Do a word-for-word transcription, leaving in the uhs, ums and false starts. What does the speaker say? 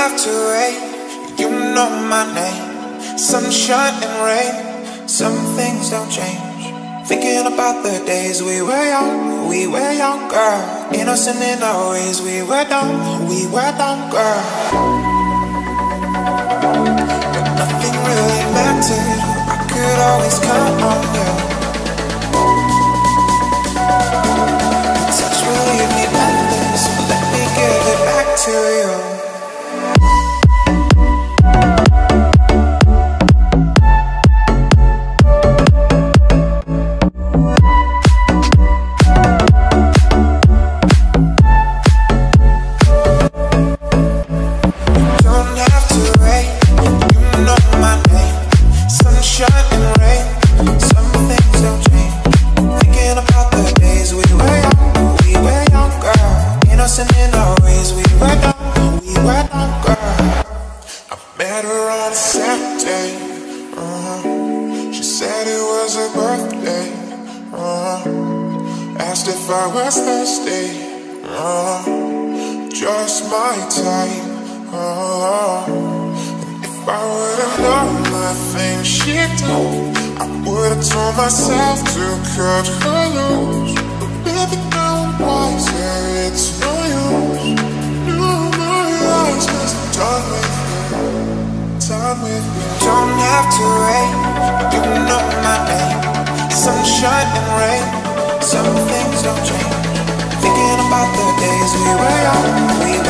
have to wait. You know my name. Sunshine and rain, some things don't change. Thinking about the days we were young, we were young, girl. Innocent in our ways, we were dumb, we were dumb, girl. But nothing really mattered, I could always count on you. Touch will leave me breathless, so let me give it back to you. If I was thirsty, uh, just my type, uh, and if I would've known the things she did, I would've told myself to cut her loose. But baby, now I'm wiser, it's no use. No, my eyes, 'cause I'm done with you, done with you. Don't have to wait, you know my name. Sunshine and rain, some things don't change. Thinking about the days we were young, we